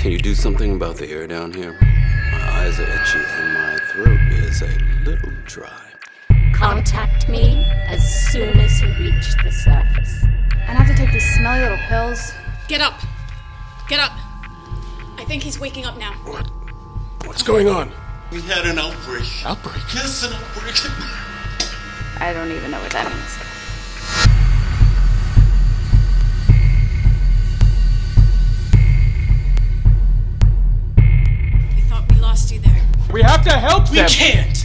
Can you do something about the air down here? My eyes are itchy and my throat is a little dry. Contact me as soon as you reach the surface. I'd have to take these smelly little pills. Get up. Get up. I think he's waking up now. What? What's going on? We had an outbreak. Outbreak? Yes, an outbreak. I don't even know what that means. We thought we lost you there. We have to help them! We can't!